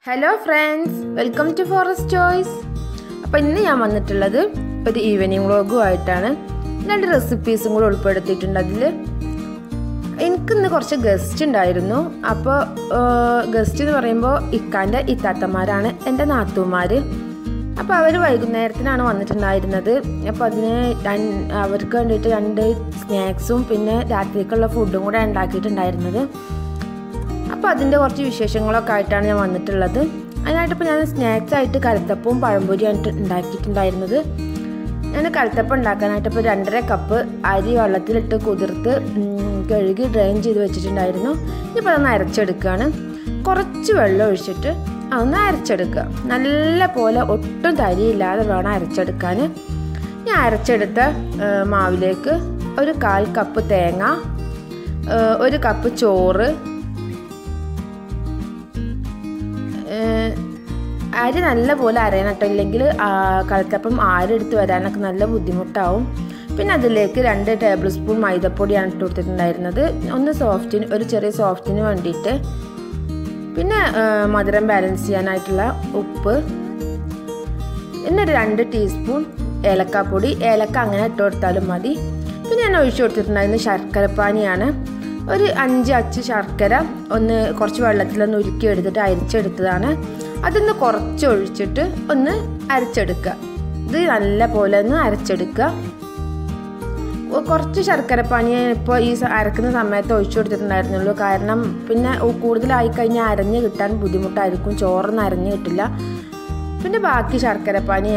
Hello friends, welcome to forest choice. അപ്പോൾ ഇന്ന് ഞാൻ വന്നിട്ടുള്ളത് ഒരു ഈവനിങ് വ്ളോഗുമായിട്ടാണ്. 2 റെസിപ്പീസും കൂടെ ഉൾപ്പെടുത്തിയിട്ടുണ്ട്. അതിൽ എനിക്കിന്ന് കുറച്ച് ഗസ്റ്റ് ഉണ്ടായിരുന്നു. അപ്പോൾ ഗസ്റ്റ് എന്ന് പറയുമ്പോൾ ഇക്കാൻ്റെ ഇത്താത്തമാരാണ്, എൻ്റെ നാത്തൂമാർ. അപ്പോൾ അവർ വൈകുന്നേരത്തിനാണ് വന്നിട്ടുണ്ടായിരുന്നത്. അപ്പോൾ അതിന് അവർക്ക് വേണ്ടിയിട്ട് 2 സ്നാക്സും പിന്നെ രാത്രിക്കുള്ള ഫുഡും കൂടെ ഉണ്ടാക്കിയിട്ടുണ്ടായിരുന്നത്. അപ്പോൾ അതിൻ്റെ കുറച്ച് വിശേഷങ്ങളൊക്കെ ആയിട്ടാണ് ഞാൻ വന്നിട്ടുള്ളത്. അതിനായിട്ടിപ്പോൾ ഞാൻ സ്നാക്സ് ആയിട്ട് കലത്തപ്പവും പഴംപൊരിയാണ് ഉണ്ടാക്കിയിട്ടുണ്ടായിരുന്നത്. ഞാൻ കലത്തപ്പം ഉണ്ടാക്കാനായിട്ടിപ്പോൾ 2.5 കപ്പ് അരി വെള്ളത്തിലിട്ട് കുതിർത്ത് കഴുകി ഡ്രെയിൻ ചെയ്ത് വെച്ചിട്ടുണ്ടായിരുന്നു. ഇപ്പോൾ അതൊന്ന് അരച്ചെടുക്കുകയാണ്. കുറച്ച് വെള്ളം ഒഴിച്ചിട്ട് അതൊന്ന് അരച്ചെടുക്കുക. നല്ല പോലെ ഒട്ടും തരിയില്ലാതെ വേണം അരച്ചെടുക്കാൻ. ഞാൻ അരച്ചെടുത്ത മാവിലേക്ക് 1/4 കപ്പ് തേങ്ങ, 1 കപ്പ് ചോറ്, അരി നല്ല പോലെ അരയണം കേട്ടോ, ഇല്ലെങ്കിൽ കലത്തപ്പം ആരെടുത്ത് വരാനൊക്കെ നല്ല ബുദ്ധിമുട്ടാവും. പിന്നെ അതിലേക്ക് 2 ടേബിൾ സ്പൂൺ മൈദപ്പൊടിയാണ് ഇട്ട് കൊടുത്തിട്ടുണ്ടായിരുന്നത്. ഒരു ചെറിയ സോഫ്റ്റിന് വേണ്ടിയിട്ട്. പിന്നെ മധുരം ബാലൻസ് ചെയ്യാനായിട്ടുള്ള ഉപ്പ്, പിന്നെ 2 ടീസ്പൂൺ ഏലക്കാപ്പൊടി. ഏലക്ക അങ്ങനെ ഇട്ട് കൊടുത്താലും മതി. പിന്നെ ഞാൻ ഒഴിച്ചു കൊടുത്തിട്ടുണ്ടായിരുന്നത് ശർക്കരപ്പാനിയാണ്. 5 അച്ച് ശർക്കര കുറച്ച് വെള്ളത്തിലൊന്ന് ഉരുക്കി എടുത്തിട്ട് അരിച്ചെടുത്തതാണ്. അതൊന്ന് കുറച്ച് ഒഴിച്ചിട്ട് ഒന്ന് അരച്ചെടുക്കുക. ഇത് നല്ല പോലെ ഒന്ന് അരച്ചെടുക്കുക. കുറച്ച് ശർക്കരപ്പാനി ഇപ്പോൾ ഈ അരക്കുന്ന സമയത്ത് ഒഴിച്ചു കൊടുത്തിട്ടുണ്ടായിരുന്നുള്ളൂ. കാരണം പിന്നെ കൂടുതലായി കഴിഞ്ഞാൽ അരഞ്ഞ് കിട്ടാൻ ബുദ്ധിമുട്ടായിരിക്കും, ചോറൊന്നും അരഞ്ഞ് കിട്ടില്ല. പിന്നെ ബാക്കി ശർക്കരപ്പാനി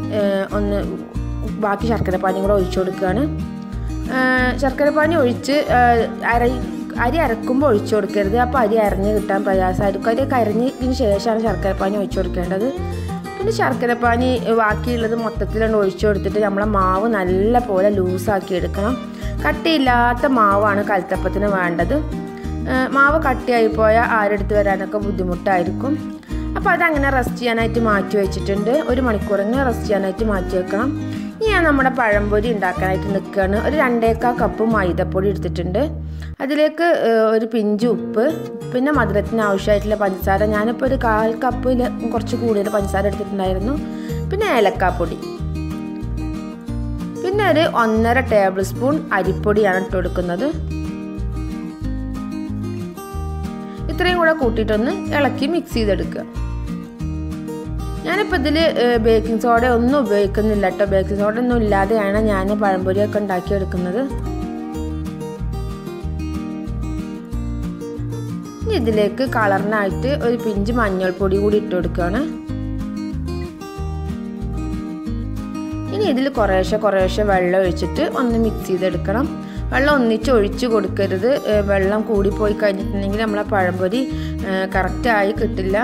ബാക്കി ശർക്കരപ്പാനി കൂടെ ഒഴിച്ചു കൊടുക്കുകയാണ്. ശർക്കരപ്പാനി ഒഴിച്ച് അരി അരക്കുമ്പോൾ ഒഴിച്ചു കൊടുക്കരുത്. അപ്പോൾ അരി അരഞ്ഞ് കിട്ടാൻ പ്രയാസമായിരിക്കും. അരി അരഞ്ഞതിന് ശേഷമാണ് ശർക്കരപ്പാനി ഒഴിച്ചു കൊടുക്കേണ്ടത്. പിന്നെ ശർക്കരപ്പാനി ബാക്കിയുള്ളത് മൊത്തത്തിലാണ് ഒഴിച്ചു കൊടുത്തിട്ട് നമ്മളെ മാവ് നല്ല പോലെ ലൂസാക്കി എടുക്കണം. കട്ടിയില്ലാത്ത മാവാണ് കലത്തപ്പത്തിന് വേണ്ടത്. മാവ് കട്ടിയായി പോയാൽ ആരെടുത്ത് വരാനൊക്കെ ബുദ്ധിമുട്ടായിരിക്കും. അപ്പോൾ അതങ്ങനെ റെസ്റ്റ് ചെയ്യാനായിട്ട് മാറ്റി വെച്ചിട്ടുണ്ട്. 1 മണിക്കൂറെങ്കിലും റെസ്റ്റ് ചെയ്യാനായിട്ട് മാറ്റി വെക്കണം. ഇനി ഞാൻ നമ്മുടെ പഴംപൊരി ഉണ്ടാക്കാനായിട്ട് നിൽക്കുകയാണ്. 2.25 കപ്പ് മൈദപ്പൊടി എടുത്തിട്ടുണ്ട്. അതിലേക്ക് 1 പിഞ്ച് ഉപ്പ്, പിന്നെ മധുരത്തിന് ആവശ്യമായിട്ടുള്ള പഞ്ചസാര. ഞാനിപ്പോൾ 1/4 കപ്പിൽ കുറച്ച് കൂടുതൽ പഞ്ചസാര എടുത്തിട്ടുണ്ടായിരുന്നു. പിന്നെ ഏലക്കാപ്പൊടി, പിന്നെ 1.5 ടേബിൾ സ്പൂൺ അരിപ്പൊടിയാണ് ഇട്ട് കൊടുക്കുന്നത്. ഇത്രയും കൂടെ കൂട്ടിയിട്ടൊന്ന് ഇളക്കി മിക്സ് ചെയ്തെടുക്കുക. ഞാനിപ്പോൾ ഇതിൽ ബേക്കിംഗ് സോഡ ഒന്നും ഉപയോഗിക്കുന്നില്ല കേട്ടോ. ബേക്കിംഗ് സോഡ ഒന്നും ഇല്ലാതെയാണ് ഞാൻ പഴംപൊരിയൊക്കെ ഉണ്ടാക്കിയെടുക്കുന്നത്. ഇനി ഇതിലേക്ക് കളറിനായിട്ട് 1 പിഞ്ച് മഞ്ഞൾപ്പൊടി കൂടി ഇട്ട് കൊടുക്കുകയാണ്. ഇനി ഇതിൽ കുറേശ്ശെ വെള്ളം ഒഴിച്ചിട്ട് ഒന്ന് മിക്സ് ചെയ്തെടുക്കണം. വെള്ളം ഒന്നിച്ച് ഒഴിച്ച് കൊടുക്കരുത്. വെള്ളം കൂടിപ്പോയി കഴിഞ്ഞിട്ടുണ്ടെങ്കിൽ നമ്മളെ പഴംപൊരി കറക്റ്റായി കിട്ടില്ല.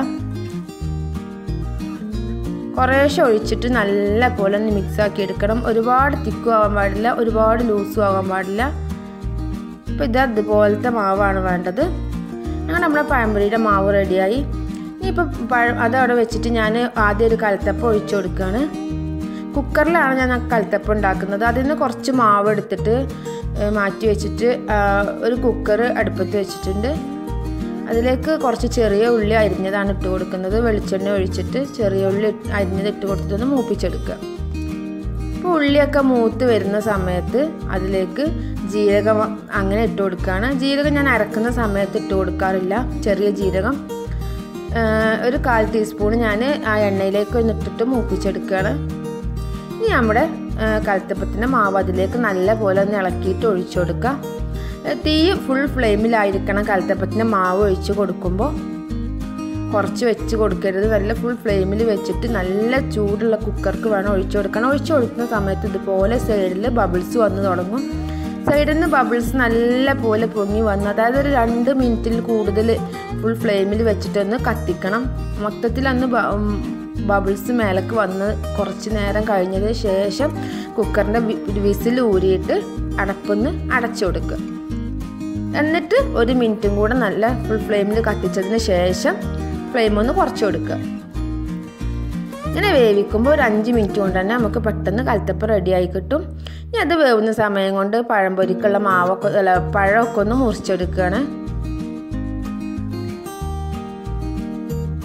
കുറേശ്ശെ ഒഴിച്ചിട്ട് നല്ല പോലെ ഒന്ന് മിക്സാക്കി എടുക്കണം. ഒരുപാട് തിക്കും ആവാൻ പാടില്ല, ഒരുപാട് ലൂസും ആവാൻ പാടില്ല. അപ്പോൾ അതുപോലത്തെ മാവാണ് വേണ്ടത്. അങ്ങനെ നമ്മുടെ പഴംപൊരിയുടെ മാവ് റെഡിയായി. ഇനിയിപ്പോൾ അതവിടെ വെച്ചിട്ട് ഞാൻ ആദ്യം ഒരു കലത്തപ്പം ഒഴിച്ചു കൊടുക്കുകയാണ്. കുക്കറിലാണ് ഞാൻ കലത്തപ്പം ഉണ്ടാക്കുന്നത്. അതിൽ നിന്ന് കുറച്ച് മാവ് എടുത്തിട്ട് മാറ്റി വെച്ചിട്ട് ഒരു കുക്കർ അടുപ്പത്ത് വെച്ചിട്ടുണ്ട്. അതിലേക്ക് കുറച്ച് ചെറിയ ഉള്ളി അരിഞ്ഞതാണ് ഇട്ട് കൊടുക്കുന്നത്. വെളിച്ചെണ്ണ ഒഴിച്ചിട്ട് ചെറിയ ഉള്ളി അരിഞ്ഞത് ഇട്ട് കൊടുത്തിട്ടൊന്ന് മൂപ്പിച്ചെടുക്കുക. ഇപ്പോൾ ഉള്ളിയൊക്കെ മൂത്ത് വരുന്ന സമയത്ത് അതിലേക്ക് ജീരകം അങ്ങനെ ഇട്ട് കൊടുക്കുകയാണ്. ജീരകം ഞാൻ അരക്കുന്ന സമയത്ത് ഇട്ട് കൊടുക്കാറില്ല. ചെറിയ ജീരകം 1/4 ടീസ്പൂൺ ഞാൻ ആ എണ്ണയിലേക്ക് ഇട്ടിട്ട് മൂപ്പിച്ചെടുക്കുകയാണ്. ഇനി നമ്മുടെ കലത്തപ്പത്തിൻ്റെ മാവ് അതിലേക്ക് നല്ല പോലെ ഒന്ന് ഇളക്കിയിട്ട് ഒഴിച്ചു കൊടുക്കുക. തീ ഫുൾ ഫ്ലെയിമിലായിരിക്കണം കലത്തപ്പത്തിൻ്റെ മാവ് ഒഴിച്ച് കൊടുക്കുമ്പോൾ. കുറച്ച് വെച്ച് കൊടുക്കരുത്. നല്ല ഫുൾ ഫ്ലെയിമിൽ വെച്ചിട്ട് നല്ല ചൂടുള്ള കുക്കർക്ക് വേണം ഒഴിച്ചു കൊടുക്കണം. ഒഴിച്ചു കൊടുക്കുന്ന സമയത്ത് ഇതുപോലെ സൈഡിൽ ബബിൾസ് വന്ന് തുടങ്ങും. സൈഡിൽ നിന്ന് ബബിൾസ് നല്ല പോലെ പൊങ്ങി വന്നു, അതായത് ഒരു 2 മിനിറ്റിൽ കൂടുതൽ ഫുൾ ഫ്ലെയിമിൽ വെച്ചിട്ടൊന്ന് കത്തിക്കണം. മൊത്തത്തിലൊന്ന് ബബിൾസ് മേലേക്ക് വന്ന് കുറച്ച് നേരം കഴിഞ്ഞതിന് ശേഷം കുക്കറിൻ്റെ വിസിൽ ഊരിയിട്ട് അടപ്പൊന്ന് അടച്ചു കൊടുക്കുക. എന്നിട്ട് 1 മിനിറ്റും കൂടെ നല്ല ഫുൾ ഫ്ലെയിമിൽ കത്തിച്ചതിന് ശേഷം ഫ്ലെയിം ഒന്ന് കുറച്ച് കൊടുക്കുക. ഇങ്ങനെ വേവിക്കുമ്പോൾ ഒരു 5 മിനിറ്റ് കൊണ്ട് തന്നെ നമുക്ക് പെട്ടെന്ന് കലത്തപ്പം റെഡിയായി കിട്ടും. ഇനി അത് വേവുന്ന സമയം കൊണ്ട് പഴംപൊരിക്കുള്ള പഴമൊക്കെ ഒന്ന് മുറിച്ചെടുക്കുകയാണ്.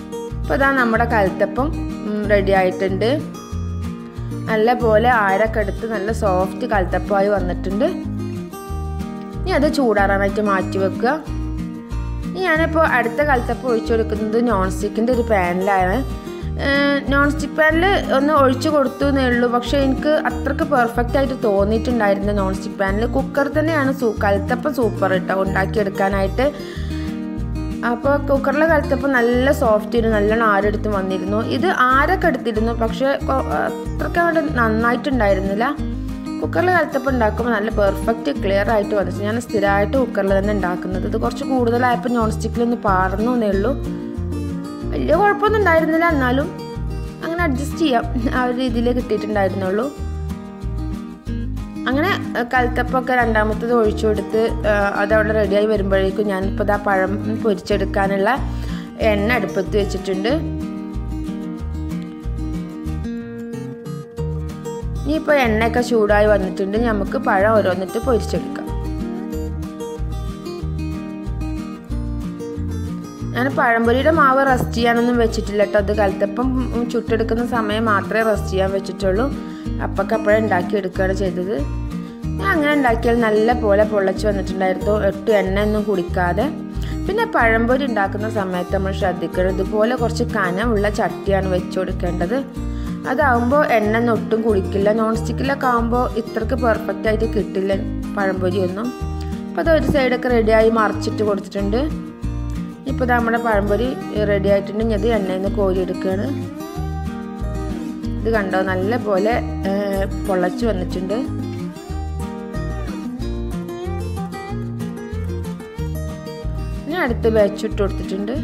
അപ്പോൾ ഇതാ നമ്മുടെ കലത്തപ്പം റെഡി ആയിട്ടുണ്ട്. നല്ല പോലെ ആരൊക്കെ എടുത്ത് നല്ല സോഫ്റ്റ് കലത്തപ്പമായി വന്നിട്ടുണ്ട്. ഇനി അത് ചൂടാറാനായിട്ട് മാറ്റി വെക്കുക. ഞാനിപ്പോൾ അടുത്ത കലത്തപ്പം ഒഴിച്ചു കൊടുക്കുന്നത് നോൺ സ്റ്റിക്കിൻ്റെ ഒരു പാനിലാണ്. നോൺ സ്റ്റിക്ക് പാനിൽ ഒന്ന് ഒഴിച്ചു കൊടുത്തു എന്നേ ഉള്ളൂ. പക്ഷേ എനിക്ക് അത്രയ്ക്ക് പെർഫെക്റ്റ് ആയിട്ട് തോന്നിയിട്ടുണ്ടായിരുന്നു നോൺ സ്റ്റിക്ക് പാനിൽ. കുക്കർ തന്നെയാണ് കലത്തപ്പം സൂപ്പർ കേട്ടോ ഉണ്ടാക്കിയെടുക്കാനായിട്ട്. അപ്പോൾ കുക്കറിലെ കലത്തപ്പം നല്ല സോഫ്റ്റ് ആയിരുന്നു, നല്ലോണം ആരെടുത്ത് വന്നിരുന്നു. ഇത് ആരൊക്കെ എടുത്തിരുന്നു, പക്ഷേ അത്രയ്ക്ക് അവിടെ നന്നായിട്ടുണ്ടായിരുന്നില്ല. കുക്കറിൽ കലത്തപ്പം ഉണ്ടാക്കുമ്പോൾ നല്ല പെർഫെക്റ്റ് ക്ലിയർ ആയിട്ട് വന്നിട്ട് ഞാൻ സ്ഥിരമായിട്ട് കുക്കറിൽ തന്നെ ഉണ്ടാക്കുന്നത്. ഇത് കുറച്ച് കൂടുതലായപ്പോൾ നോൺ സ്റ്റിക്കിലൊന്ന് പാർന്നു എന്നേ ഉള്ളൂ. വലിയ കുഴപ്പമൊന്നും ഉണ്ടായിരുന്നില്ല, എന്നാലും അങ്ങനെ അഡ്ജസ്റ്റ് ചെയ്യാം, ആ ഒരു രീതിയിൽ കിട്ടിയിട്ടുണ്ടായിരുന്നുള്ളൂ. അങ്ങനെ കലത്തപ്പമൊക്കെ രണ്ടാമത്തത് ഒഴിച്ചു കൊടുത്ത് അതവിടെ റെഡിയായി വരുമ്പോഴേക്കും ഞാനിപ്പോൾ ആ പഴം പൊരിച്ചെടുക്കാനുള്ള എണ്ണ അടുപ്പത്ത് വെച്ചിട്ടുണ്ട്. ഇനിയിപ്പോൾ എണ്ണയൊക്കെ ചൂടായി വന്നിട്ടുണ്ട്. നമുക്ക് പഴം ഓരോന്നിട്ട് പൊരിച്ചെടുക്കാം. ഞാൻ പഴംപൊരിയുടെ മാവ് റെസ്റ്റ് ചെയ്യാനൊന്നും വെച്ചിട്ടില്ല കേട്ടോ. അത് കലത്തപ്പം ചുട്ടെടുക്കുന്ന സമയം മാത്രമേ റെസ്റ്റ് ചെയ്യാൻ വെച്ചിട്ടുള്ളൂ. അപ്പോഴേ ഉണ്ടാക്കിയെടുക്കുകയാണ് ചെയ്തത്. ഞാൻ അങ്ങനെ ഉണ്ടാക്കിയാൽ നല്ല പോലെ പൊള്ളച്ച് വന്നിട്ടുണ്ടായിരുന്നു, ഒട്ടും എണ്ണയൊന്നും കുടിക്കാതെ. പിന്നെ പഴംപൊരി ഉണ്ടാക്കുന്ന സമയത്ത് നമ്മൾ ശ്രദ്ധിക്കണം, ഇതുപോലെ കുറച്ച് കനമുള്ള ചട്ടിയാണ് വെച്ച് കൊടുക്കേണ്ടത്. അതാവുമ്പോൾ എണ്ണ ഒന്നും ഒട്ടും കുടിക്കില്ല. നോൺ സ്റ്റിക്കിലൊക്കെ ആകുമ്പോൾ ഇത്രയ്ക്ക് പെർഫെക്റ്റ് ആയിട്ട് കിട്ടില്ല പഴംപൊരിയൊന്നും. അപ്പോൾ അത് ഒരു സൈഡൊക്കെ റെഡിയായി മറിച്ചിട്ട് കൊടുത്തിട്ടുണ്ട്. ഇപ്പോൾ നമ്മുടെ പഴംപൊരി റെഡി ആയിട്ടുണ്ട്. ഇനി അത് എണ്ണയിൽ നിന്ന് കോരിയെടുക്കുകയാണ്. ഇത് കണ്ടോ, നല്ല പോലെ പൊള്ളച്ച് വന്നിട്ടുണ്ട്. ഞാൻ അടുത്ത് വെച്ചിട്ട് കൊടുത്തിട്ടുണ്ട്.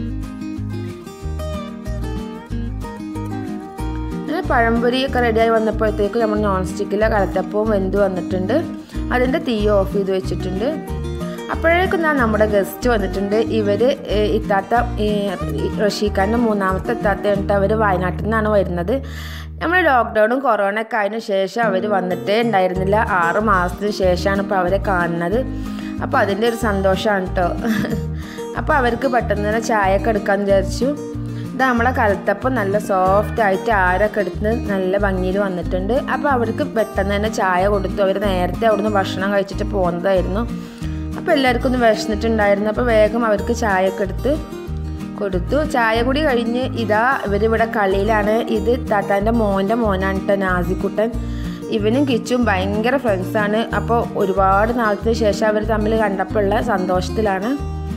പഴംപൊരിയൊക്കെ റെഡിയായി വന്നപ്പോഴത്തേക്ക് നമ്മൾ നോൺ സ്റ്റിക്കിലെ കലത്തപ്പവും വെന്ത് വന്നിട്ടുണ്ട്. അതിൻ്റെ തീ ഓഫ് ചെയ്ത് വെച്ചിട്ടുണ്ട്. അപ്പോഴേക്കും നമ്മുടെ ഗസ്റ്റ് വന്നിട്ടുണ്ട്. ഇവർ ഇത്താത്ത റഷീഖാൻ്റെ മൂന്നാമത്തെ ഇത്താത്തയുണ്ട്. അവർ വയനാട്ടിൽ നിന്നാണ് വരുന്നത്. നമ്മൾ ലോക്ക്ഡൗണും കൊറോണയൊക്കെ ആയതിനു ശേഷം അവർ വന്നിട്ടേ ഉണ്ടായിരുന്നില്ല. 6 മാസത്തിന് ശേഷമാണ് ഇപ്പോൾ അവരെ കാണുന്നത്. അപ്പോൾ അതിൻ്റെ ഒരു സന്തോഷമാണ് കേട്ടോ. അപ്പോൾ അവർക്ക് പെട്ടെന്ന് തന്നെ ചായയൊക്കെ എടുക്കാമെന്ന് വിചാരിച്ചു. ഇത് നമ്മളെ കലത്തപ്പം നല്ല സോഫ്റ്റ് ആയിട്ട് ആരൊക്കെ എടുത്ത് നല്ല ഭംഗിയിൽ വന്നിട്ടുണ്ട്. അപ്പോൾ അവർക്ക് പെട്ടെന്ന് തന്നെ ചായ കൊടുത്തു. അവർ നേരത്തെ അവിടുന്ന് ഭക്ഷണം കഴിച്ചിട്ട് പോകുന്നതായിരുന്നു. അപ്പോൾ എല്ലാവർക്കും ഒന്ന് വിശന്നിട്ടുണ്ടായിരുന്നു. അപ്പോൾ വേഗം അവർക്ക് ചായയൊക്കെ എടുത്ത് കൊടുത്തു. ചായ കൂടി കഴിഞ്ഞ് ഇതാ ഇവരിവിടെ കളിയിലാണ്. ഇത് താത്താൻ്റെ മോനാണ് കേട്ടോ, നാസിക്കുട്ടൻ. ഇവനും കിച്ചും ഭയങ്കര ഫ്രണ്ട്സാണ്. അപ്പോൾ ഒരുപാട് നാളത്തിന് ശേഷം അവർ തമ്മിൽ കണ്ടപ്പോഴുള്ള സന്തോഷത്തിലാണ്.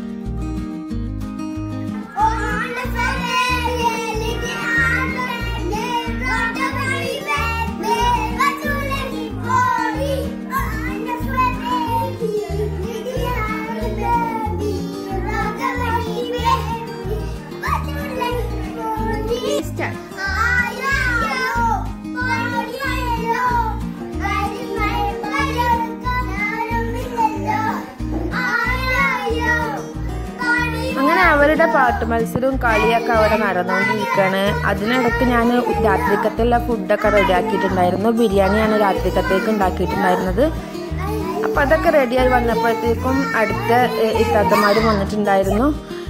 അങ്ങനെ അവരുടെ പാട്ട് മത്സരവും കളിയൊക്കെ അവിടെ നടന്നുകൊണ്ടിരിക്കുകയാണ്. അതിനിടയ്ക്ക് ഞാൻ രാത്രിക്കത്തുള്ള ഫുഡൊക്കെ റെഡിയാക്കിയിട്ടുണ്ടായിരുന്നു. ബിരിയാണിയാണ് രാത്രിക്കത്തേക്ക് ഉണ്ടാക്കിയിട്ടുണ്ടായിരുന്നത്. അപ്പം അതൊക്കെ റെഡിയായി വന്നപ്പോഴത്തേക്കും അടുത്ത ഇത്താത്തമാരും വന്നിട്ടുണ്ടായിരുന്നു.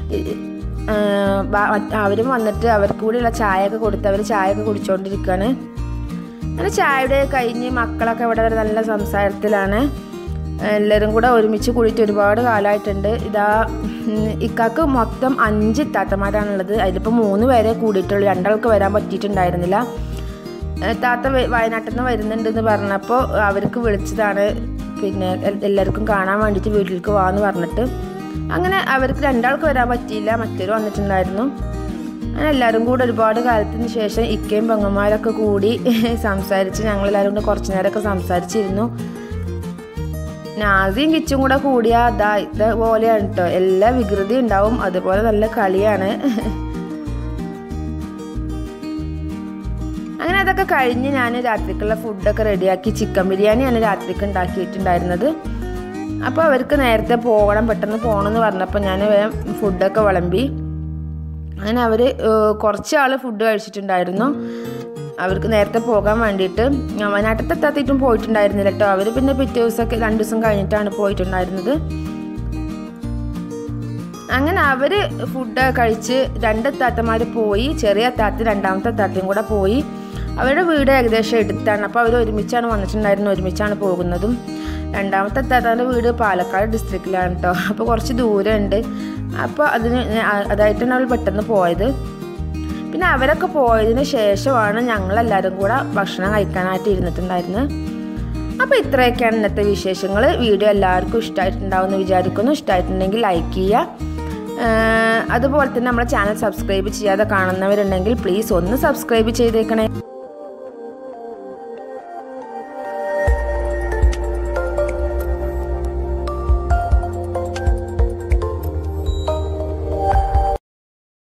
അവരും വന്നിട്ട് അവർക്ക് കൂടിയുള്ള ചായയൊക്കെ കൊടുത്ത് അവർ ചായയൊക്കെ കുടിച്ചുകൊണ്ടിരിക്കുകയാണ്. അങ്ങനെ ചായയുടെ കഴിഞ്ഞ് മക്കളൊക്കെ ഇവിടെ വരെ നല്ല സംസാരത്തിലാണ്. എല്ലാവരും കൂടെ ഒരുമിച്ച് കൂടിയിട്ട് ഒരുപാട് കാലമായിട്ടുണ്ട്. ഇതാ ഇക്കാക്ക് മൊത്തം 5 ഇത്താത്തമാരാണുള്ളത്. അതിലിപ്പോൾ 3 പേരെ കൂടിയിട്ടുള്ളൂ. 2 ആൾക്ക് വരാൻ പറ്റിയിട്ടുണ്ടായിരുന്നില്ല. താത്ത വയനാട്ടിൽ നിന്ന് വരുന്നുണ്ടെന്ന് പറഞ്ഞപ്പോൾ അവർക്ക് വിളിച്ചതാണ്. പിന്നെ എല്ലാവർക്കും കാണാൻ വേണ്ടിയിട്ട് വീട്ടിലേക്ക് പോകാമെന്ന് പറഞ്ഞിട്ട്. അങ്ങനെ അവർക്ക് 2 ആൾക്ക് വരാൻ പറ്റിയില്ല, മറ്റൊരു വന്നിട്ടുണ്ടായിരുന്നു. അങ്ങനെ എല്ലാവരും കൂടെ ഒരുപാട് കാലത്തിന് ശേഷം ഇക്കയും പെങ്ങന്മാരൊക്കെ കൂടി സംസാരിച്ച് ഞങ്ങളെല്ലാവരും കൂടെ കുറച്ച് നേരമൊക്കെ സംസാരിച്ചിരുന്നു. നാസിയും കിച്ചും കൂടെ കൂടിയാൽ ഇതേപോലെയാണ് കേട്ടോ, എല്ലാ വികൃതി ഉണ്ടാവും, അതുപോലെ നല്ല കളിയാണ്. അങ്ങനെ അതൊക്കെ കഴിഞ്ഞ് ഞാൻ രാത്രിക്കുള്ള ഫുഡൊക്കെ റെഡിയാക്കി. ചിക്കൻ ബിരിയാണിയാണ് രാത്രിക്ക് ഉണ്ടാക്കിയിട്ടുണ്ടായിരുന്നത്. അപ്പോൾ അവർക്ക് നേരത്തെ പോകണം, പെട്ടെന്ന് പോകണമെന്ന് പറഞ്ഞപ്പോൾ ഞാൻ വേഗം ഫുഡൊക്കെ വിളമ്പി. അങ്ങനെ അവർ കുറച്ച് ആൾ ഫുഡ് കഴിച്ചിട്ടുണ്ടായിരുന്നു. അവർക്ക് നേരത്തെ പോകാൻ വേണ്ടിയിട്ട്. വയനാട്ടിൽ എത്താത്തിട്ടും പോയിട്ടുണ്ടായിരുന്നില്ല കേട്ടോ. അവർ പിന്നെ പിറ്റേ ദിവസമൊക്കെ 2 ദിവസം കഴിഞ്ഞിട്ടാണ് പോയിട്ടുണ്ടായിരുന്നത്. അങ്ങനെ അവർ ഫുഡ് കഴിച്ച് 2 താത്തമാർ പോയി. ചെറിയ താത്ത രണ്ടാമത്തെ താത്തയും കൂടെ പോയി. അവരുടെ വീട് ഏകദേശം എടുത്താണ്. അപ്പോൾ അവർ ഒരുമിച്ചാണ് വന്നിട്ടുണ്ടായിരുന്നത്, ഒരുമിച്ചാണ് പോകുന്നതും. രണ്ടാമത്തെ താത്താൻ്റെ വീട് പാലക്കാട് ഡിസ്ട്രിക്റ്റിലാണ് കേട്ടോ. അപ്പോൾ കുറച്ച് ദൂരമുണ്ട്. അപ്പോൾ അതായിട്ടാണ് അവൾ പെട്ടെന്ന് പോയത്. പിന്നെ അവരൊക്കെ പോയതിന് ശേഷമാണ് ഞങ്ങളെല്ലാവരും കൂടെ ഭക്ഷണം കഴിക്കാനായിട്ട് ഇരുന്നിട്ടുണ്ടായിരുന്നത്. അപ്പോൾ ഇത്രയൊക്കെയാണ് ഇന്നത്തെ വിശേഷങ്ങൾ. വീഡിയോ എല്ലാവർക്കും ഇഷ്ടമായിട്ടുണ്ടാവുമെന്ന് വിചാരിക്കുന്നു. ഇഷ്ടമായിട്ടുണ്ടെങ്കിൽ ലൈക്ക് ചെയ്യുക. അതുപോലെ തന്നെ നമ്മുടെ ചാനൽ സബ്സ്ക്രൈബ് ചെയ്യാതെ കാണുന്നവരുണ്ടെങ്കിൽ പ്ലീസ് ഒന്ന് സബ്സ്ക്രൈബ് ചെയ്തേക്കണേ.